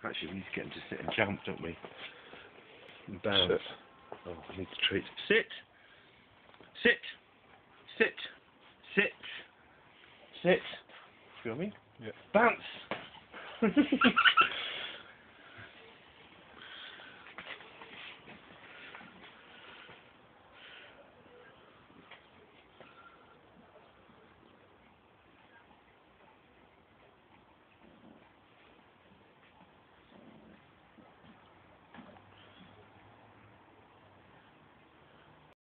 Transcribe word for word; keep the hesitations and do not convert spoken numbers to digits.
Actually, we need to get him to sit and jump, don't we? And bounce. Sit. Oh, I need to treat. Sit! Sit! Sit! Sit! Sit! Feel me? Yeah. Bounce!